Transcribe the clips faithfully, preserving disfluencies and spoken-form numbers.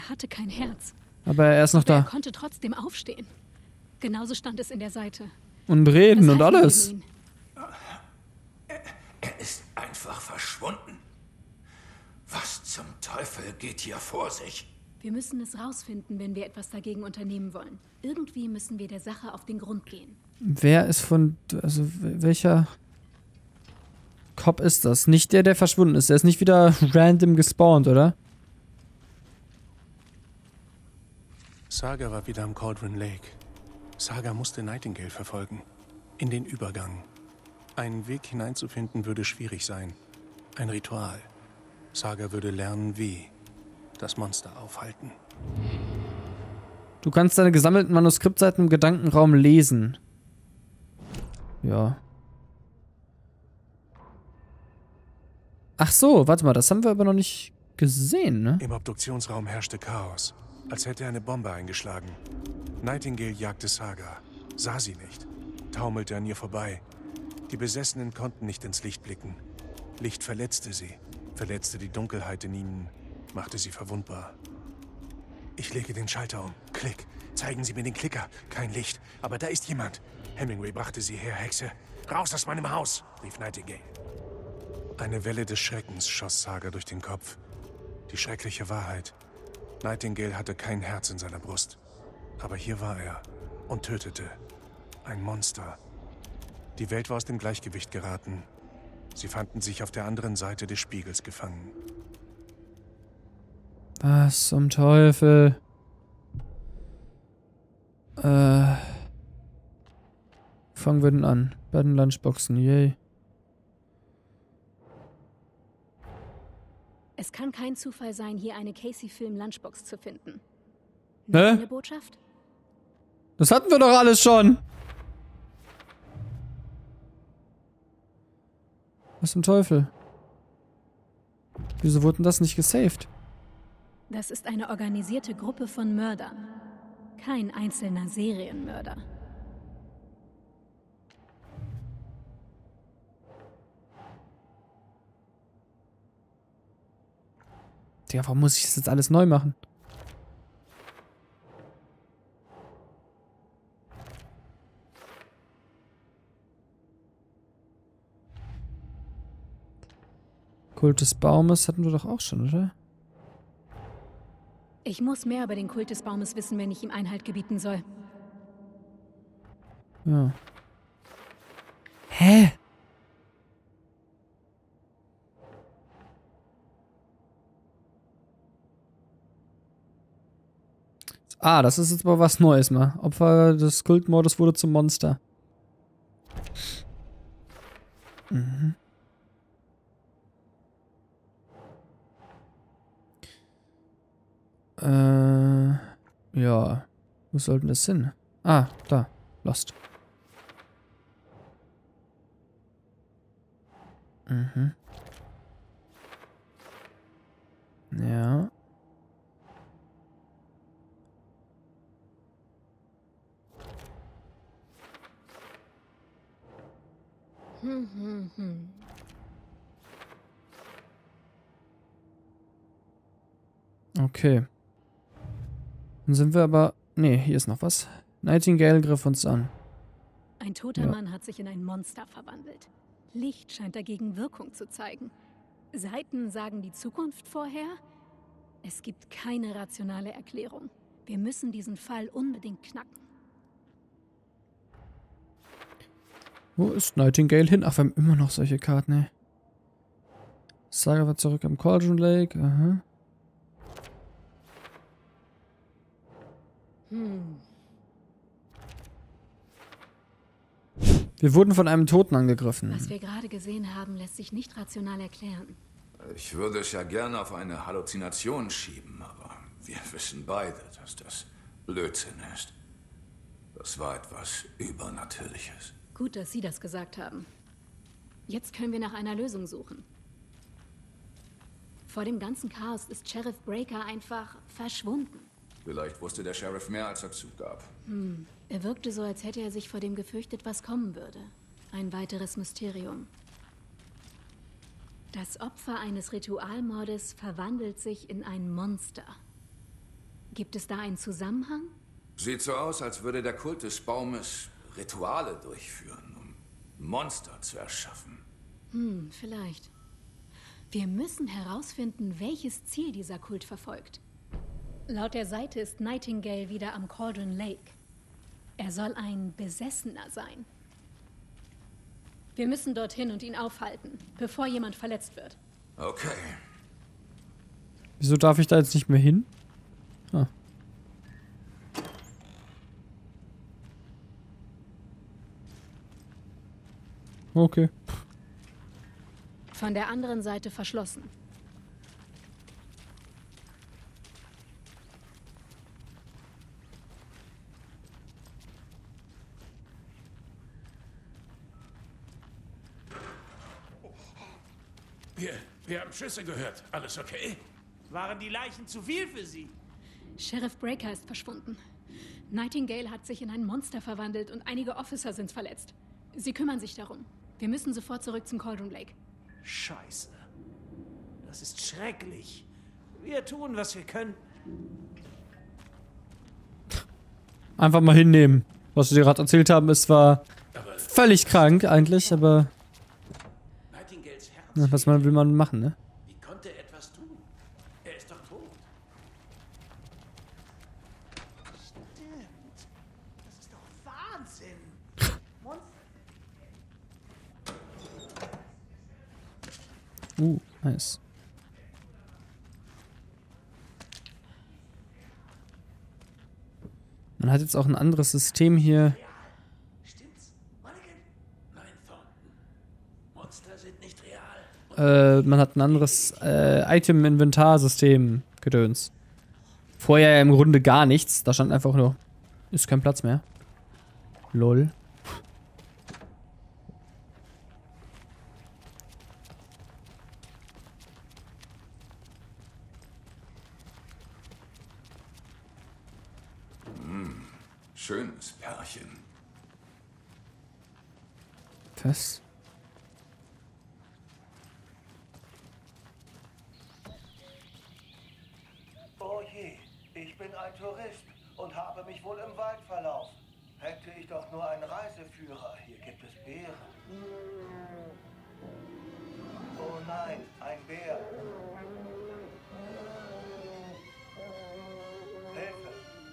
Er hatte kein Herz. Aber er ist noch Aber da. er konnte trotzdem aufstehen. Genauso stand es in der Seite. Und reden Was und halten wir alles. ihn? Er, er ist einfach verschwunden. Was zum Teufel geht hier vor sich? Wir müssen es rausfinden, wenn wir etwas dagegen unternehmen wollen. Irgendwie müssen wir der Sache auf den Grund gehen. Wer ist von... Also, welcher... Cop ist das? Nicht der, der verschwunden ist. Der ist nicht wieder random gespawnt, oder? Saga war wieder am Cauldron Lake. Saga musste Nightingale verfolgen. In den Übergang. Einen Weg hineinzufinden würde schwierig sein. Ein Ritual. Saga würde lernen, wie das Monster aufhalten. Du kannst deine gesammelten Manuskriptseiten im Gedankenraum lesen. Ja. Ach so, warte mal, das haben wir aber noch nicht gesehen, ne? Im Obduktionsraum herrschte Chaos, als hätte eine Bombe eingeschlagen. Nightingale jagte Saga, sah sie nicht, taumelte an ihr vorbei. Die Besessenen konnten nicht ins Licht blicken. Licht verletzte sie, verletzte die Dunkelheit in ihnen, machte sie verwundbar. Ich lege den Schalter um. Klick. Zeigen Sie mir den Klicker. Kein Licht. Aber da ist jemand. Hemingway brachte sie her, Hexe. Raus aus meinem Haus, rief Nightingale. Eine Welle des Schreckens schoss Saga durch den Kopf. Die schreckliche Wahrheit. Nightingale hatte kein Herz in seiner Brust. Aber hier war er und tötete. Ein Monster. Die Welt war aus dem Gleichgewicht geraten. Sie fanden sich auf der anderen Seite des Spiegels gefangen. Was zum Teufel? Äh. Fangen wir denn an? Bei den Lunchboxen, yay. Es kann kein Zufall sein, hier eine Casey-Film-Lunchbox zu finden. Hä? Eine Botschaft? Das hatten wir doch alles schon! Was zum Teufel? Wieso wurden das nicht gesaved? Das ist eine organisierte Gruppe von Mördern. Kein einzelner Serienmörder. Tja, warum muss ich das jetzt alles neu machen? Kult des Baumes hatten wir doch auch schon, oder? Ich muss mehr über den Kult des Baumes wissen, wenn ich ihm Einhalt gebieten soll. Ja. Hä? Ah, das ist jetzt aber was Neues mal. Opfer des Kultmordes wurde zum Monster. Mhm. Äh, ja. Wo sollten das hin? Ah, da. Lost. Mhm. Ja. Hm, hm, hm. Okay. Dann sind wir aber... Nee, hier ist noch was. Nightingale griff uns an. Ein toter Ja. Mann hat sich in ein Monster verwandelt. Licht scheint dagegen Wirkung zu zeigen. Seiten sagen die Zukunft vorher? Es gibt keine rationale Erklärung. Wir müssen diesen Fall unbedingt knacken. Wo ist Nightingale hin? Ach, wir haben immer noch solche Karten, ey. Saga war zurück am Cauldron Lake. Aha. Hm. Wir wurden von einem Toten angegriffen. Was wir gerade gesehen haben, lässt sich nicht rational erklären. Ich würde es ja gerne auf eine Halluzination schieben, aber wir wissen beide, dass das Blödsinn ist. Das war etwas Übernatürliches. Gut, dass Sie das gesagt haben. Jetzt können wir nach einer Lösung suchen. Vor dem ganzen Chaos ist Sheriff Breaker einfach verschwunden. Vielleicht wusste der Sheriff mehr, als er zugab. Hm. Er wirkte so, als hätte er sich vor dem gefürchtet, was kommen würde. Ein weiteres Mysterium. Das Opfer eines Ritualmordes verwandelt sich in ein Monster. Gibt es da einen Zusammenhang? Sieht so aus, als würde der Kult des Baumes Rituale durchführen, um Monster zu erschaffen. Hm, vielleicht. Wir müssen herausfinden, welches Ziel dieser Kult verfolgt. Laut der Seite ist Nightingale wieder am Cauldron Lake. Er soll ein Besessener sein. Wir müssen dorthin und ihn aufhalten, bevor jemand verletzt wird. Okay. Wieso darf ich da jetzt nicht mehr hin? Ah. Okay. Von der anderen Seite verschlossen. Wir, wir haben Schüsse gehört. Alles okay? Waren die Leichen zu viel für Sie? Sheriff Breaker ist verschwunden. Nightingale hat sich in ein Monster verwandelt und einige Officer sind verletzt. Sie kümmern sich darum. Wir müssen sofort zurück zum Cauldron Lake. Scheiße. Das ist schrecklich. Wir tun, was wir können. Einfach mal hinnehmen. Was wir dir gerade erzählt haben, es war völlig krank eigentlich, aber Nightingales Herz. na, was man, will man machen, ne? Wie konnte er etwas tun? Er ist doch tot. Stimmt. Das ist doch Wahnsinn. Uh, nice. Man hat jetzt auch ein anderes System hier. Stimmt's? Mulligan? Nein, Thornton. Monster sind nicht real. Äh, man hat ein anderes äh, Item-Inventar-System gedöns. Vorher ja im Grunde gar nichts. Da stand einfach nur, ist kein Platz mehr. Lol. Schönes Pärchen. Was? Oh je, ich bin ein Tourist und habe mich wohl im Wald verlaufen. Hätte ich doch nur einen Reiseführer. Hier gibt es Bären. Oh nein, ein Bär. Hilfe.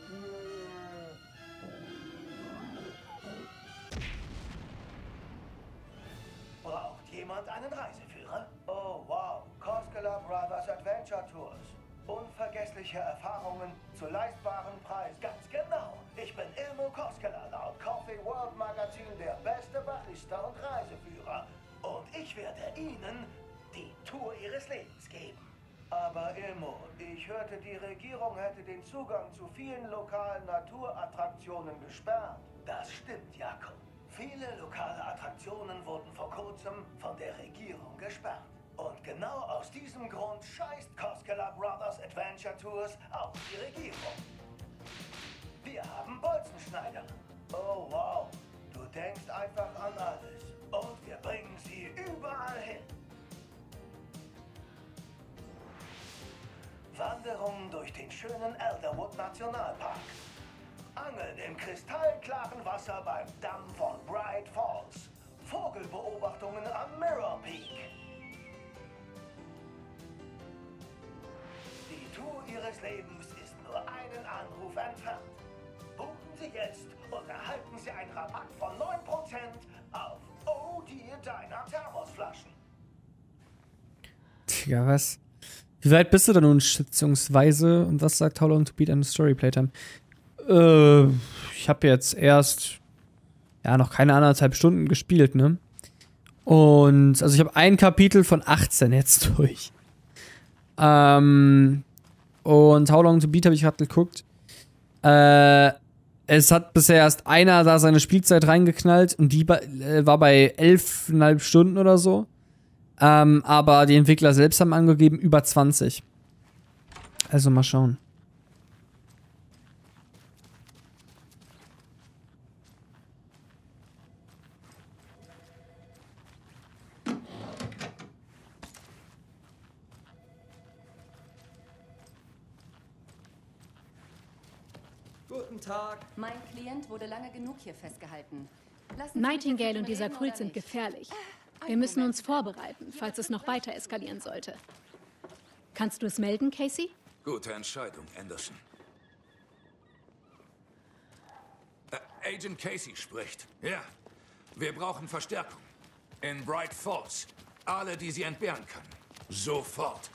Braucht jemand einen Reiseführer? Oh wow, Koskela Brothers Adventure Tours. Unvergessliche Erfahrungen zu leistbaren Preis. Ganz genau. Ich bin Ilmo Koskela, laut Coffee World Magazin der beste Barista und Reiseführer. Und ich werde Ihnen die Tour Ihres Lebens geben. Aber Ilmo, ich hörte, die Regierung hätte den Zugang zu vielen lokalen Naturattraktionen gesperrt. Das stimmt, Jakob. Viele lokale Attraktionen wurden vor kurzem von der Regierung gesperrt. Und genau aus diesem Grund scheißt Koskela Brothers Adventure Tours auf die Regierung. Wir haben Bolzenschneider. Oh wow, du denkst einfach an alles. Und wir bringen sie überall hin. Wanderungen durch den schönen Elderwood Nationalpark. Angeln im kristallklaren Wasser beim Damm von Bright Falls. Vogelbeobachtungen am Mirror Peak. Die Tour Ihres Lebens ist nur einen Anruf entfernt. Buchen Sie jetzt und erhalten Sie einen Rabatt von neun Prozent auf Oh Dear Diner Thermosflaschen. Tja, was? Wie weit bist du da nun schätzungsweise? Und was sagt How Long to Beat eine Story Playtime? Äh, ich habe jetzt erst ja noch keine anderthalb Stunden gespielt, ne? Und also ich habe ein Kapitel von achtzehn jetzt durch. Ähm, und How Long to Beat habe ich gerade geguckt. Äh, es hat bisher erst einer da seine Spielzeit reingeknallt und die äh, war bei elf Komma fünf Stunden oder so. Ähm, aber die Entwickler selbst haben angegeben über zwanzig. Also mal schauen. Guten Tag. Mein Klient wurde lange genug hier festgehalten. Lassen Sie Nightingale mich und jetzt dieser reden Kult oder sind nicht? gefährlich. Ein Wir müssen Moment. uns vorbereiten, falls es noch weiter eskalieren sollte. Kannst du es melden, Casey? Gute Entscheidung, Anderson. Äh, Agent Casey spricht. Ja, wir brauchen Verstärkung. In Bright Falls. Alle, die sie entbehren kann. Sofort.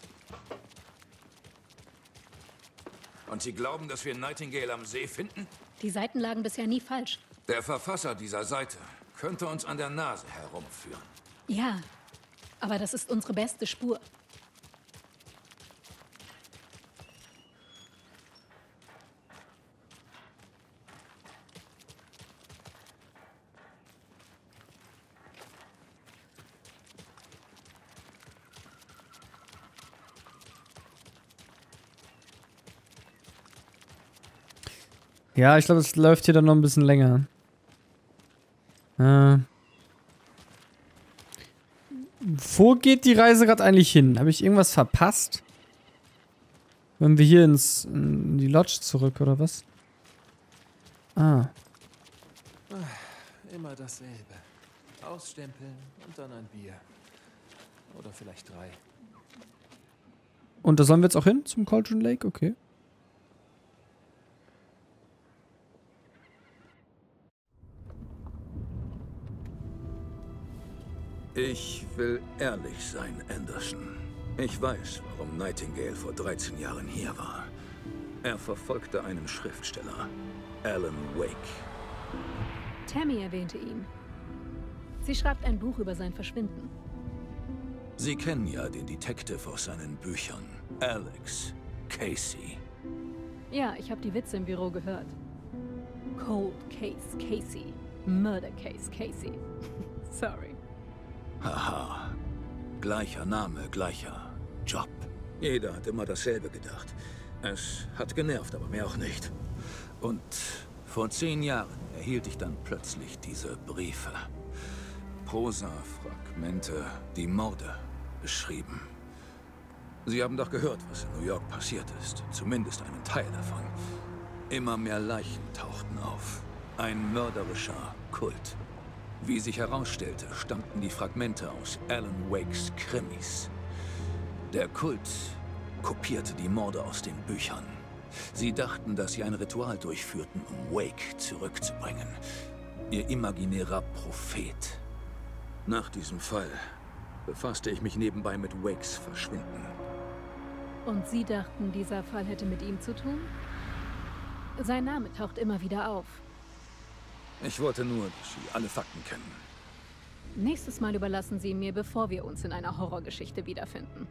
Und Sie glauben, dass wir Nightingale am See finden? Die Seiten lagen bisher nie falsch. Der Verfasser dieser Seite könnte uns an der Nase herumführen. Ja, aber das ist unsere beste Spur. Ja, ich glaube, es läuft hier dann noch ein bisschen länger. Äh. Wo geht die Reise gerade eigentlich hin? Habe ich irgendwas verpasst? Wenn wir hier ins in die Lodge zurück, oder was? Ah. Immer dasselbe. Ausstempeln und dann ein Bier. Oder vielleicht drei. Und da sollen wir jetzt auch hin? Zum Cauldron Lake? Okay. Ich will ehrlich sein, Anderson. Ich weiß, warum Nightingale vor dreizehn Jahren hier war. Er verfolgte einen Schriftsteller, Alan Wake. Tammy erwähnte ihn. Sie schreibt ein Buch über sein Verschwinden. Sie kennen ja den Detective aus seinen Büchern, Alex Casey. Ja, ich habe die Witze im Büro gehört. Cold Case Casey. Murder Case Casey. Sorry. Haha. Gleicher Name, gleicher Job. Jeder hat immer dasselbe gedacht. Es hat genervt, aber mehr auch nicht. Und vor zehn Jahren erhielt ich dann plötzlich diese Briefe. Prosa-Fragmente, die Morde beschrieben. Sie haben doch gehört, was in New York passiert ist. Zumindest einen Teil davon. Immer mehr Leichen tauchten auf. Ein mörderischer Kult. Wie sich herausstellte, stammten die Fragmente aus Alan Wakes Krimis. Der Kult kopierte die Morde aus den Büchern. Sie dachten, dass sie ein Ritual durchführten, um Wake zurückzubringen. Ihr imaginärer Prophet. Nach diesem Fall befasste ich mich nebenbei mit Wakes Verschwinden. Und Sie dachten, dieser Fall hätte mit ihm zu tun? Sein Name taucht immer wieder auf. Ich wollte nur, dass Sie alle Fakten kennen. Nächstes Mal überlassen Sie ihn mir, bevor wir uns in einer Horrorgeschichte wiederfinden.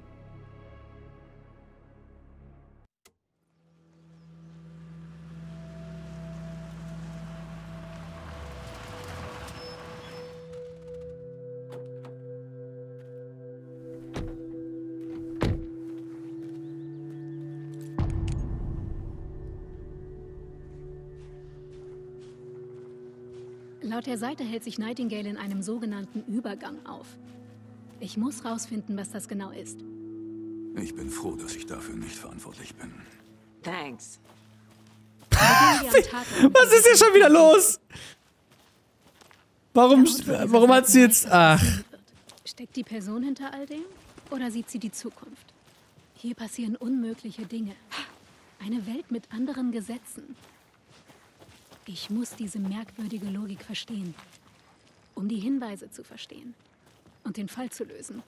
Laut der Seite hält sich Nightingale in einem sogenannten Übergang auf. Ich muss rausfinden, was das genau ist. Ich bin froh, dass ich dafür nicht verantwortlich bin. Thanks. Was ist hier schon wieder los? Warum, warum hat sie jetzt... Ach. Steckt die Person hinter all dem? Oder sieht sie die Zukunft? Hier passieren unmögliche Dinge. Eine Welt mit anderen Gesetzen. Ich muss diese merkwürdige Logik verstehen, um die Hinweise zu verstehen und den Fall zu lösen.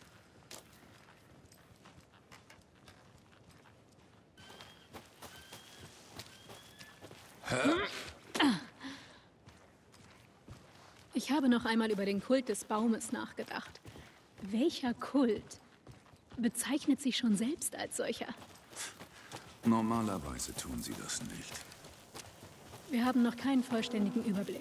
Ich habe noch einmal über den Kult des Baumes nachgedacht. Welcher Kult bezeichnet sich schon selbst als solcher? Normalerweise tun sie das nicht. Wir haben noch keinen vollständigen Überblick.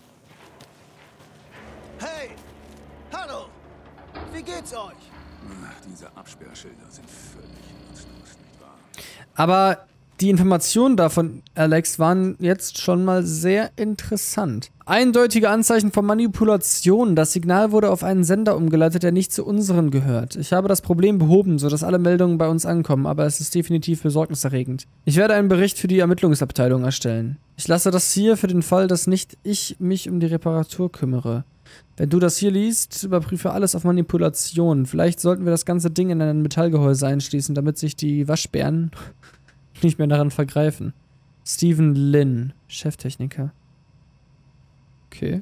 Hey! Hallo! Wie geht's euch? Ach, diese Absperrschilder sind völlig nutzlos, nicht wahr? Aber Die Informationen davon, Alex, waren jetzt schon mal sehr interessant. Eindeutige Anzeichen von Manipulation. Das Signal wurde auf einen Sender umgeleitet, der nicht zu unseren gehört. Ich habe das Problem behoben, sodass alle Meldungen bei uns ankommen, aber es ist definitiv besorgniserregend. Ich werde einen Bericht für die Ermittlungsabteilung erstellen. Ich lasse das hier für den Fall, dass nicht ich mich um die Reparatur kümmere. Wenn du das hier liest, überprüfe alles auf Manipulation. Vielleicht sollten wir das ganze Ding in ein Metallgehäuse einschließen, damit sich die Waschbären nicht mehr daran vergreifen. Stephen Lin, Cheftechniker. Okay.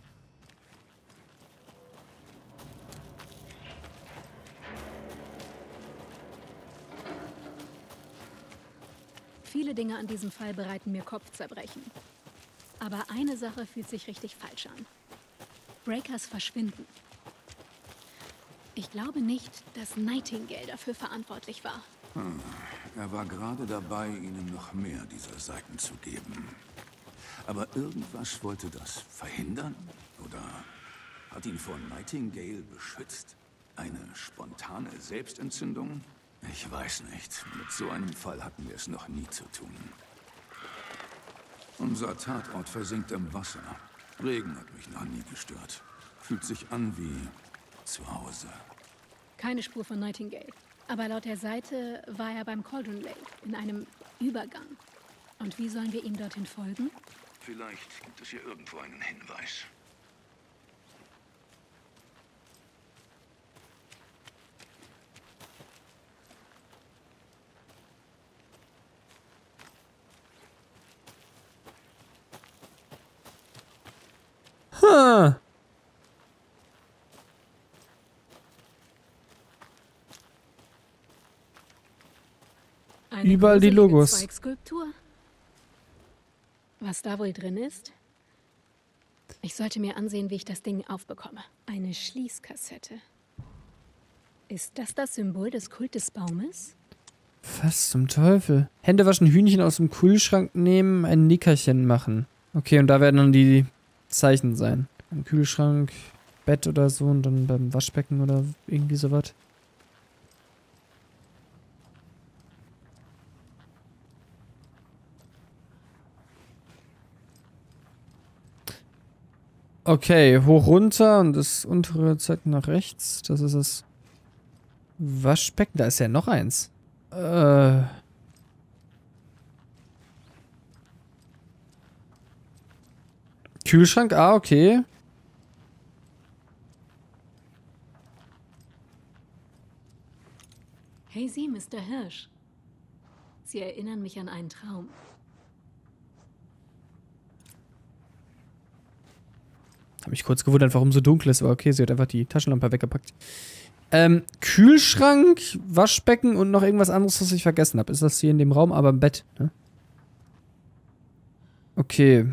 Viele Dinge an diesem Fall bereiten mir Kopfzerbrechen. Aber eine Sache fühlt sich richtig falsch an. Breakers verschwinden. Ich glaube nicht, dass Nightingale dafür verantwortlich war. Hm. Er war gerade dabei, ihnen noch mehr dieser Seiten zu geben. Aber irgendwas wollte das verhindern? Oder hat ihn vor Nightingale beschützt? Eine spontane Selbstentzündung? Ich weiß nicht. Mit so einem Fall hatten wir es noch nie zu tun. Unser Tatort versinkt im Wasser. Regen hat mich noch nie gestört. Fühlt sich an wie zu Hause. Keine Spur von Nightingale. Aber laut der Seite war er beim Cauldron Lake, in einem Übergang. Und wie sollen wir ihm dorthin folgen? Vielleicht gibt es hier irgendwo einen Hinweis. Huh. Eine Überall die gruselige Logos. Zweigskulptur. Was da wohl drin ist? Ich sollte mir ansehen, wie ich das Ding aufbekomme. Eine Schließkassette. Ist das das Symbol des Kult des Baumes? Was zum Teufel? Hände waschen, Hühnchen aus dem Kühlschrank nehmen, ein Nickerchen machen. Okay, und da werden dann die Zeichen sein. Im Kühlschrank, Bett oder so und dann beim Waschbecken oder irgendwie sowas. Okay, hoch runter und das untere zeigt nach rechts. Das ist das Waschbecken. Da ist ja noch eins. Äh. Kühlschrank, ah, okay. Hey Sie, Mister Hirsch. Sie erinnern mich an einen Traum. Hab mich kurz gewundert, warum so dunkel ist, aber okay, sie hat einfach die Taschenlampe weggepackt. Ähm, Kühlschrank, Waschbecken und noch irgendwas anderes, was ich vergessen habe. Ist das hier in dem Raum, aber im Bett, ne? Okay.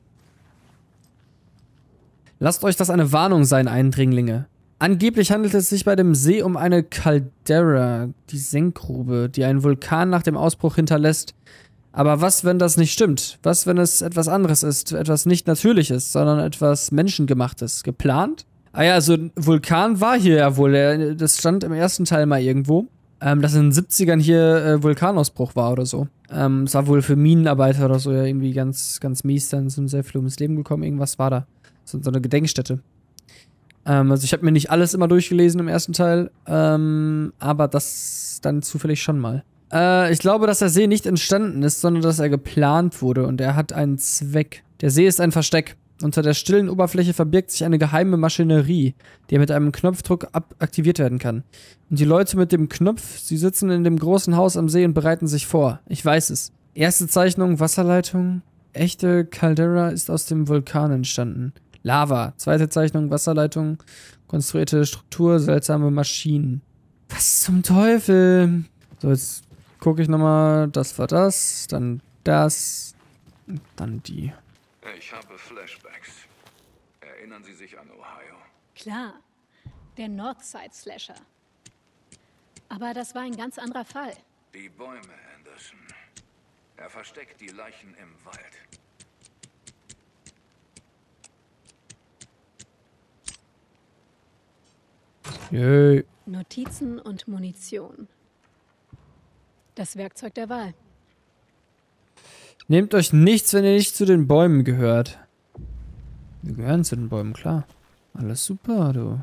Lasst euch das eine Warnung sein, Eindringlinge. Angeblich handelt es sich bei dem See um eine Caldera, die Senkgrube, die einen Vulkan nach dem Ausbruch hinterlässt. Aber was, wenn das nicht stimmt? Was, wenn es etwas anderes ist? Etwas nicht Natürliches, sondern etwas Menschengemachtes? Geplant? Ah ja, also ein Vulkan war hier ja wohl. Das stand im ersten Teil mal irgendwo. Ähm, dass in den siebzigern hier äh, Vulkanausbruch war oder so. Ähm, es war wohl für Minenarbeiter oder so ja irgendwie ganz, ganz mies. Dann sind sehr viele ums Leben gekommen. Irgendwas war da. So, so eine Gedenkstätte. Ähm, also ich habe mir nicht alles immer durchgelesen im ersten Teil. Ähm, aber das dann zufällig schon mal. Ich glaube, dass der See nicht entstanden ist, sondern dass er geplant wurde und er hat einen Zweck. Der See ist ein Versteck. Unter der stillen Oberfläche verbirgt sich eine geheime Maschinerie, die mit einem Knopfdruck aktiviert werden kann. Und die Leute mit dem Knopf, sie sitzen in dem großen Haus am See und bereiten sich vor. Ich weiß es. Erste Zeichnung, Wasserleitung. Echte Caldera ist aus dem Vulkan entstanden. Lava. Zweite Zeichnung, Wasserleitung. Konstruierte Struktur, seltsame Maschinen. Was zum Teufel? So, jetzt gucke ich nochmal, das war das, dann das, und dann die. Ich habe Flashbacks. Erinnern Sie sich an Ohio? Klar, der Northside-Slasher. Aber das war ein ganz anderer Fall. Die Bäume, Anderson. Er versteckt die Leichen im Wald. Yay. Notizen und Munition. Das Werkzeug der Wahl. Nehmt euch nichts, wenn ihr nicht zu den Bäumen gehört. Wir gehören zu den Bäumen, klar. Alles super, du.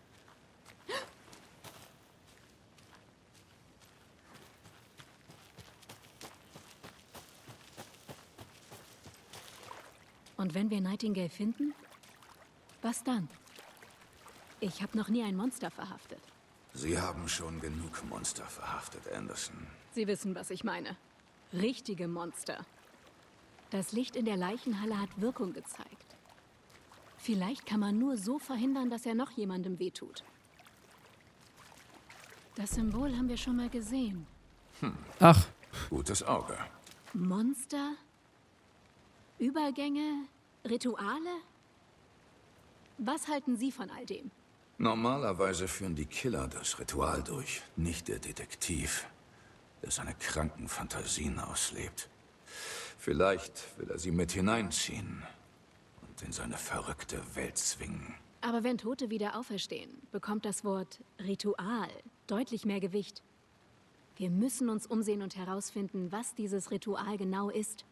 Und wenn wir Nightingale finden? Was dann? Ich habe noch nie ein Monster verhaftet. Sie haben schon genug Monster verhaftet, Anderson. Sie wissen, was ich meine. Richtige Monster. Das Licht in der Leichenhalle hat Wirkung gezeigt. Vielleicht kann man nur so verhindern, dass er noch jemandem wehtut. Das Symbol haben wir schon mal gesehen. Hm. Ach. Gutes Auge. Monster? Übergänge? Rituale? Was halten Sie von all dem? Normalerweise führen die Killer das Ritual durch, nicht der Detektiv, der seine kranken Fantasien auslebt. Vielleicht will er sie mit hineinziehen und in seine verrückte Welt zwingen. Aber wenn Tote wieder auferstehen, bekommt das Wort Ritual deutlich mehr Gewicht. Wir müssen uns umsehen und herausfinden, was dieses Ritual genau ist.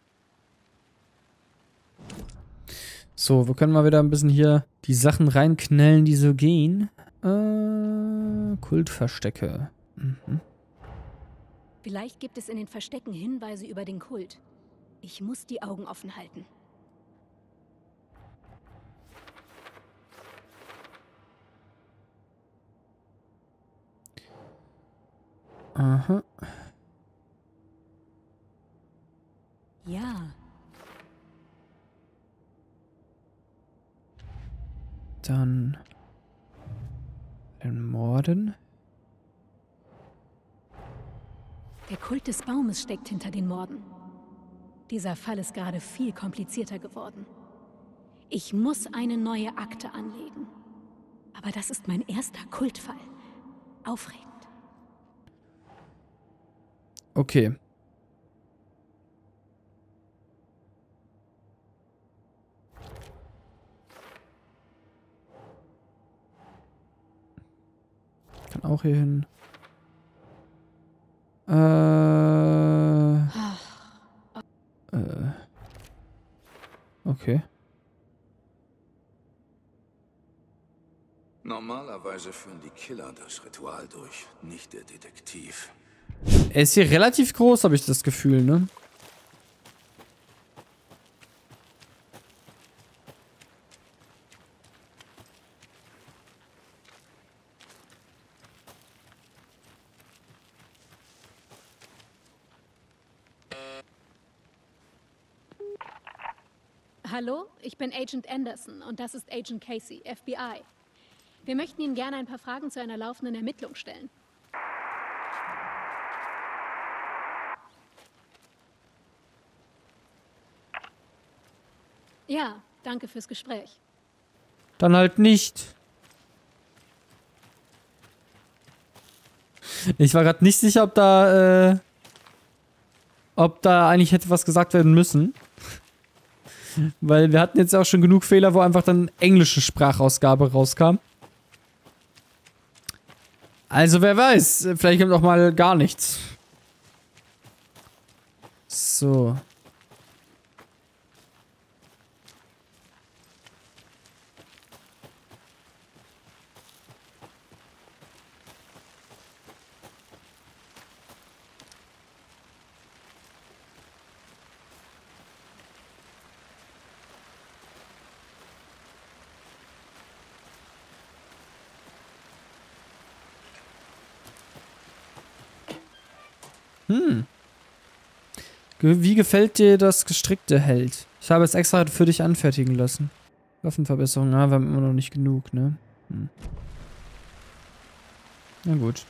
So, wir können mal wieder ein bisschen hier die Sachen reinknallen, die so gehen. Äh, Kultverstecke. Mhm. Vielleicht gibt es in den Verstecken Hinweise über den Kult. Ich muss die Augen offen halten. Aha. Ja. Dann den Morden. Der Kult des Baumes steckt hinter den Morden. Dieser Fall ist gerade viel komplizierter geworden. Ich muss eine neue Akte anlegen. Aber das ist mein erster Kultfall. Aufregend. Okay. Kann auch hier hin. Äh. äh. Okay. Normalerweise führen die Killer das Ritual durch, nicht der Detektiv. Er ist hier relativ groß, habe ich das Gefühl, ne? Hallo, ich bin Agent Anderson und das ist Agent Casey, F B I. Wir möchten Ihnen gerne ein paar Fragen zu einer laufenden Ermittlung stellen. Ja, danke fürs Gespräch. Dann halt nicht. Ich war gerade nicht sicher, ob da, äh, ob da eigentlich hätte was gesagt werden müssen. Weil wir hatten jetzt auch schon genug Fehler, wo einfach dann englische Sprachausgabe rauskam. Also wer weiß, vielleicht kommt auch mal gar nichts. So. Hm. Wie gefällt dir das gestrickte Held? Ich habe es extra für dich anfertigen lassen. Waffenverbesserung, na, wir haben immer noch nicht genug, ne? Hm. Na gut.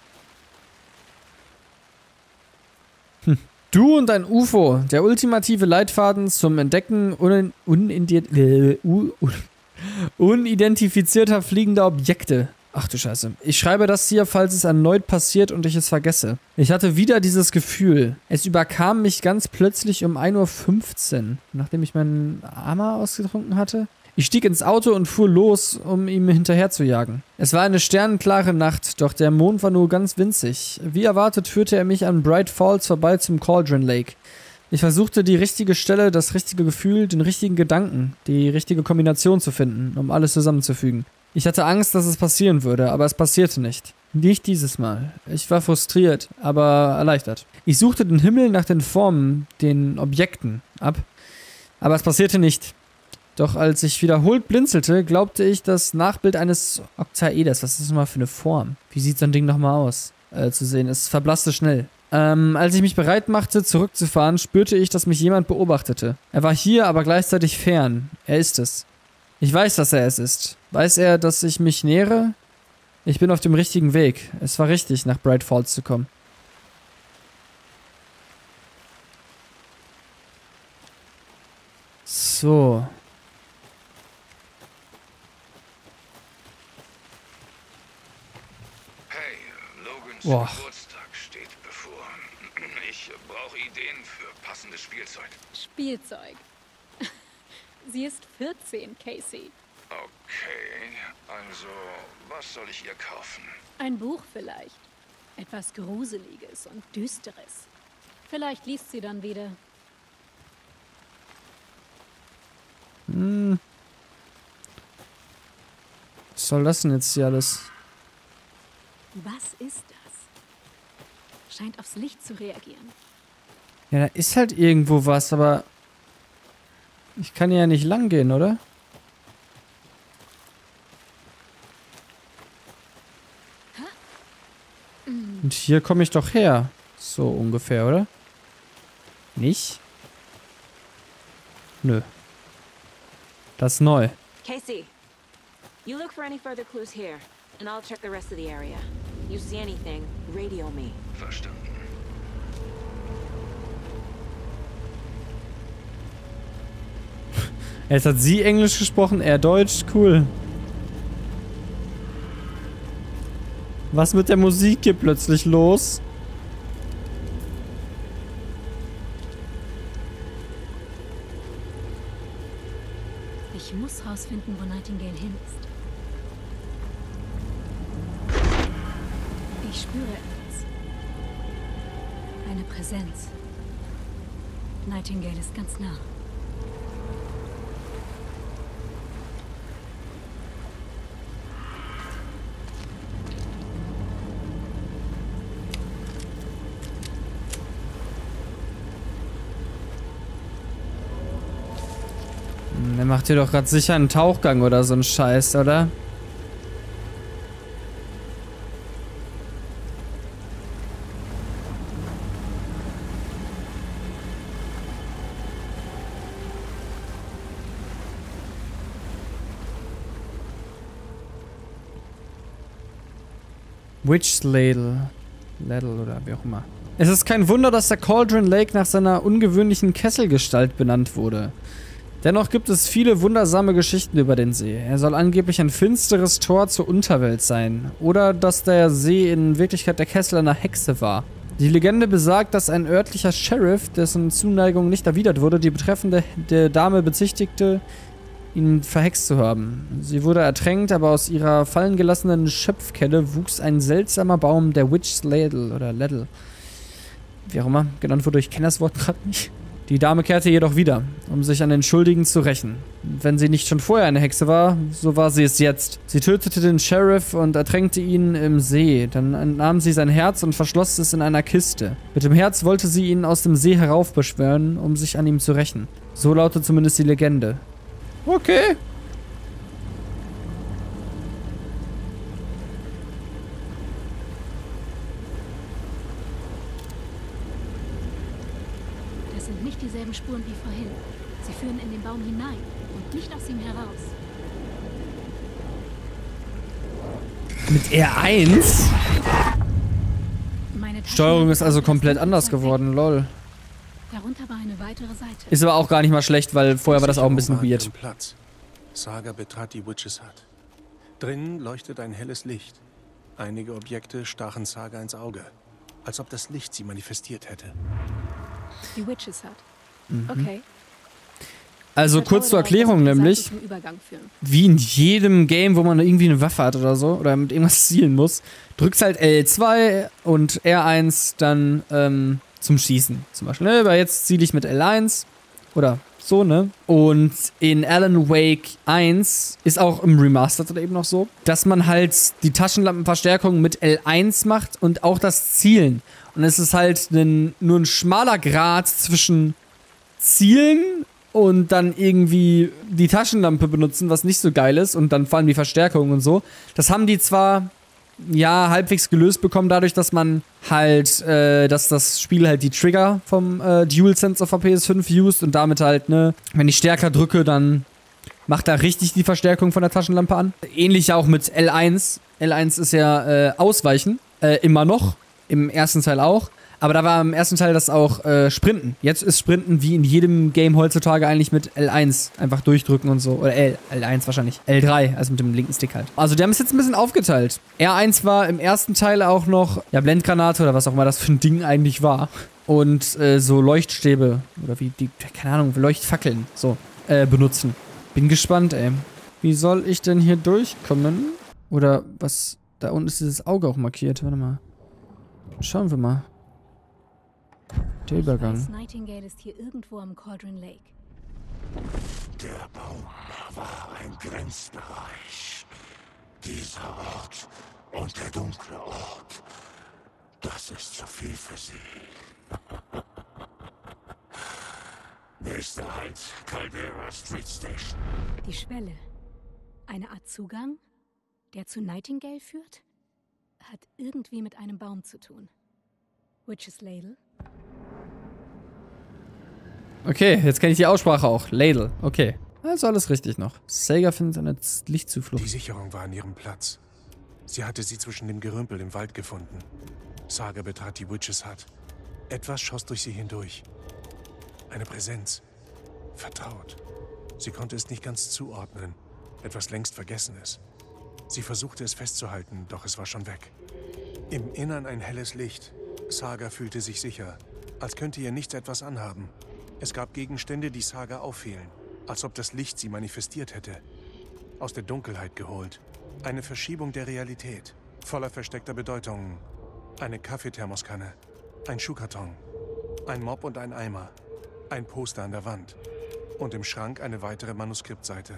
Hm. Du und ein U F O. Der ultimative Leitfaden zum Entdecken un unindi äh, un unidentifizierter fliegender Objekte. Ach du Scheiße. Ich schreibe das hier, falls es erneut passiert und ich es vergesse. Ich hatte wieder dieses Gefühl. Es überkam mich ganz plötzlich um ein Uhr fünfzehn, nachdem ich meinen Arma ausgetrunken hatte. Ich stieg ins Auto und fuhr los, um ihm hinterher zu jagen. Es war eine sternenklare Nacht, doch der Mond war nur ganz winzig. Wie erwartet führte er mich an Bright Falls vorbei zum Cauldron Lake. Ich versuchte die richtige Stelle, das richtige Gefühl, den richtigen Gedanken, die richtige Kombination zu finden, um alles zusammenzufügen. Ich hatte Angst, dass es passieren würde, aber es passierte nicht. Nicht dieses Mal. Ich war frustriert, aber erleichtert. Ich suchte den Himmel nach den Formen, den Objekten ab, aber es passierte nicht. Doch als ich wiederholt blinzelte, glaubte ich, das Nachbild eines Oktaeders, was ist das nochmal für eine Form? Wie sieht so ein Ding nochmal aus? Äh, zu sehen. Es verblasste schnell. Ähm, als ich mich bereit machte, zurückzufahren, spürte ich, dass mich jemand beobachtete. Er war hier, aber gleichzeitig fern. Er ist es. Ich weiß, dass er es ist. Weiß er, dass ich mich nähere? Ich bin auf dem richtigen Weg. Es war richtig, nach Bright Falls zu kommen. So. Hey, Logans Boah. Geburtstag steht bevor. Ich brauche Ideen für passendes Spielzeug. Spielzeug. Sie ist vierzehn, Casey. Okay, also, was soll ich ihr kaufen? Ein Buch vielleicht. Etwas Gruseliges und Düsteres. Vielleicht liest sie dann wieder. Hm. Was soll das denn jetzt hier alles? Was ist das? Scheint aufs Licht zu reagieren. Ja, da ist halt irgendwo was, aber ich kann ja nicht lang gehen, oder? Und hier komme ich doch her. So ungefähr, oder? Nicht? Nö. Das ist neu. Casey, you look for any further clues here, and I'll check the rest of the area. You see anything, radio me. Verstanden. Jetzt hat sie Englisch gesprochen, er Deutsch. Cool. Was mit der Musik hier plötzlich los? Ich muss rausfinden, wo Nightingale hin ist. Ich spüre etwas. Eine Präsenz. Nightingale ist ganz nah. Der macht hier doch gerade sicher einen Tauchgang oder so einen Scheiß, oder? Witch's Ladle. Ladle oder wie auch immer. Es ist kein Wunder, dass der Cauldron Lake nach seiner ungewöhnlichen Kesselgestalt benannt wurde. Dennoch gibt es viele wundersame Geschichten über den See. Er soll angeblich ein finsteres Tor zur Unterwelt sein. Oder dass der See in Wirklichkeit der Kessel einer Hexe war. Die Legende besagt, dass ein örtlicher Sheriff, dessen Zuneigung nicht erwidert wurde, die betreffende der Dame bezichtigte, ihn verhext zu haben. Sie wurde ertränkt, aber aus ihrer fallen gelassenen Schöpfkelle wuchs ein seltsamer Baum, der Witch's Ladle oder Ladle. Wie auch immer genannt wurde, ich kenne das Wort gerade nicht. Die Dame kehrte jedoch wieder, um sich an den Schuldigen zu rächen. Wenn sie nicht schon vorher eine Hexe war, so war sie es jetzt. Sie tötete den Sheriff und ertränkte ihn im See. Dann entnahm sie sein Herz und verschloss es in einer Kiste. Mit dem Herz wollte sie ihn aus dem See heraufbeschwören, um sich an ihm zu rächen. So lautet zumindest die Legende. Okay. Dieselben Spuren wie vorhin. Sie führen in den Baum hinein und nicht aus ihm heraus. Mit R eins? Steuerung ist also komplett anders geworden, lol. Darunter war eine weitere Seite. Ist aber auch gar nicht mal schlecht, weil vorher war das auch ein bisschen weird. Platz. Saga betrat die Witch's Hut. Drinnen leuchtet ein helles Licht. Einige Objekte stachen Saga ins Auge, als ob das Licht sie manifestiert hätte. Die Witch's Hut. Mhm. Okay. Also kurz zur Erklärung nämlich, wie in jedem Game, wo man irgendwie eine Waffe hat oder so, oder mit irgendwas zielen muss, drückst halt L zwei und R eins, dann ähm, zum Schießen zum Beispiel. Ne? Aber jetzt ziele ich mit L eins oder so, ne? Und in Alan Wake eins ist auch im Remastered oder eben noch so, dass man halt die Taschenlampenverstärkung mit L eins macht und auch das Zielen. Und es ist halt ein, nur ein schmaler Grat zwischen Zielen und dann irgendwie die Taschenlampe benutzen, was nicht so geil ist. Und dann fallen die Verstärkungen und so. Das haben die zwar, ja, halbwegs gelöst bekommen, dadurch, dass man halt, äh, dass das Spiel halt die Trigger vom äh, DualSense auf der P S fünf used und damit halt, ne, wenn ich stärker drücke, dann macht er richtig die Verstärkung von der Taschenlampe an. Ähnlich auch mit L eins. L eins ist ja äh, Ausweichen, äh, immer noch, im ersten Teil auch. Aber da war im ersten Teil das auch äh, Sprinten. Jetzt ist Sprinten wie in jedem Game heutzutage eigentlich mit L eins. Einfach durchdrücken und so. Oder L, L eins wahrscheinlich. L drei, also mit dem linken Stick halt. Also die haben es jetzt ein bisschen aufgeteilt. R eins war im ersten Teil auch noch, ja, Blendgranate oder was auch immer das für ein Ding eigentlich war. Und äh, so Leuchtstäbe oder wie die, keine Ahnung, Leuchtfackeln so äh, benutzen. Bin gespannt, ey. Wie soll ich denn hier durchkommen? Oder was, da unten ist dieses Auge auch markiert. Warte mal. Schauen wir mal. Der Übergang. Ich weiß, Nightingale ist hier irgendwo am Cauldron Lake. Der Baum war ein Grenzbereich. Dieser Ort und der dunkle Ort. Das ist zu viel für Sie. Nächster Halt, Caldera Street Station. Die Schwelle. Eine Art Zugang, der zu Nightingale führt? Hat irgendwie mit einem Baum zu tun. Witch's Ladle? Okay, jetzt kenne ich die Aussprache auch. Ladle, okay. Also alles richtig noch. Saga findet eine Lichtzuflucht. Die Sicherung war an ihrem Platz. Sie hatte sie zwischen dem Gerümpel im Wald gefunden. Saga betrat die Witch's Hut. Etwas schoss durch sie hindurch. Eine Präsenz. Vertraut. Sie konnte es nicht ganz zuordnen. Etwas längst Vergessenes. Sie versuchte es festzuhalten, doch es war schon weg. Im Innern ein helles Licht. Saga fühlte sich sicher, als könnte ihr nichts etwas anhaben. Es gab Gegenstände, die Saga auffielen, als ob das Licht sie manifestiert hätte. Aus der Dunkelheit geholt. Eine Verschiebung der Realität, voller versteckter Bedeutungen. Eine Kaffeethermoskanne, ein Schuhkarton, ein Mob und ein Eimer, ein Poster an der Wand und im Schrank eine weitere Manuskriptseite.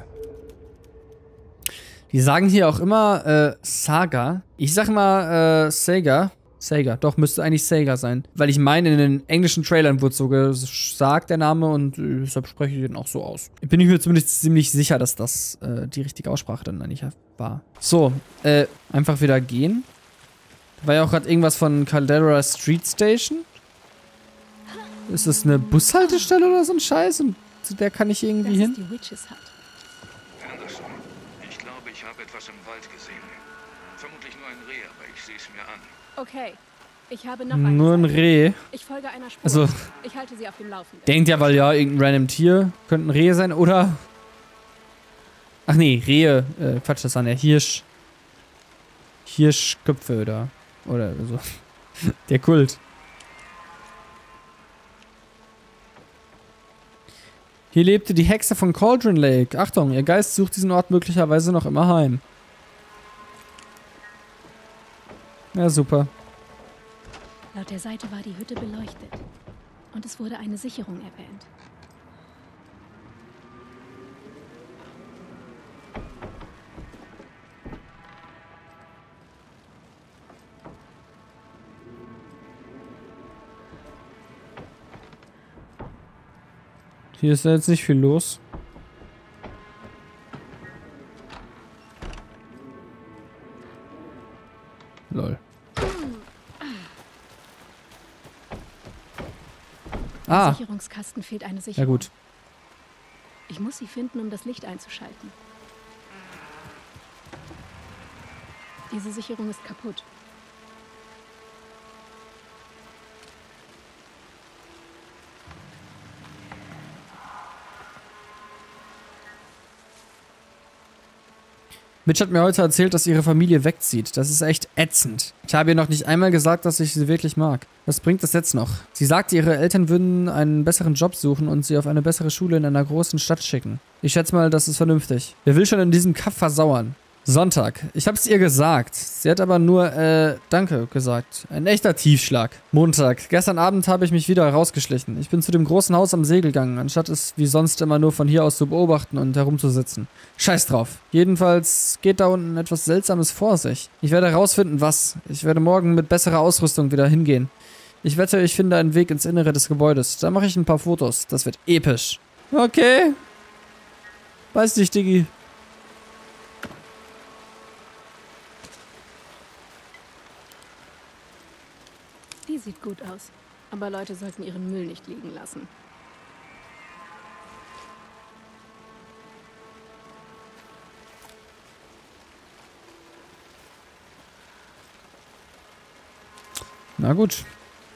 Die sagen hier auch immer äh, Saga. Ich sag mal äh, Sega. Sega, doch, müsste eigentlich Sega sein. Weil ich meine, in den englischen Trailern wurde so gesagt, der Name, und äh, deshalb spreche ich den auch so aus. Ich bin mir zumindest ziemlich sicher, dass das äh, die richtige Aussprache dann eigentlich war. So, äh, einfach wieder gehen. Da war ja auch gerade irgendwas von Caldera Street Station. Ist das eine Bushaltestelle oder so ein Scheiß? Und zu der kann ich irgendwie hin? Das ist die Witch's Hut. Anderson, ich glaube, ich habe etwas im Wald gesehen. Vermutlich nur ein Reh, aber ich sehe es mir an. Okay, ich habe noch eine Nur ein Seite. Reh. Ich folge einer Spur. Also, ich halte sie auf dem Laufenden. denkt ja, weil ja, irgendein random Tier könnte ein Reh sein, oder? Ach nee, Rehe. Äh, Quatsch, das waren ja Hirsch. Hirschköpfe oder. Oder so. Der Kult. Hier lebte die Hexe von Cauldron Lake. Achtung, ihr Geist sucht diesen Ort möglicherweise noch immer heim. Ja, super. Laut der Seite war die Hütte beleuchtet. Und es wurde eine Sicherung erwähnt. Hier ist ja jetzt nicht viel los. Lol. Ah. Im Sicherungskasten fehlt eine Sicherung. Ja gut. Ich muss sie finden, um das Licht einzuschalten. Diese Sicherung ist kaputt. Mitch hat mir heute erzählt, dass ihre Familie wegzieht. Das ist echt ätzend. Ich habe ihr noch nicht einmal gesagt, dass ich sie wirklich mag. Was bringt das jetzt noch? Sie sagte, ihre Eltern würden einen besseren Job suchen und sie auf eine bessere Schule in einer großen Stadt schicken. Ich schätze mal, das ist vernünftig. Wer will schon in diesem Kaff versauern? Sonntag. Ich hab's ihr gesagt. Sie hat aber nur, äh, danke gesagt. Ein echter Tiefschlag. Montag. Gestern Abend habe ich mich wieder rausgeschlichen. Ich bin zu dem großen Haus am See gegangen, anstatt es wie sonst immer nur von hier aus zu beobachten und herumzusitzen. Scheiß drauf. Jedenfalls geht da unten etwas Seltsames vor sich. Ich werde herausfinden, was. Ich werde morgen mit besserer Ausrüstung wieder hingehen. Ich wette, ich finde einen Weg ins Innere des Gebäudes. Da mache ich ein paar Fotos. Das wird episch. Okay. Weiß nicht, Diggi. Die sieht gut aus. Aber Leute sollten ihren Müll nicht liegen lassen. Na gut.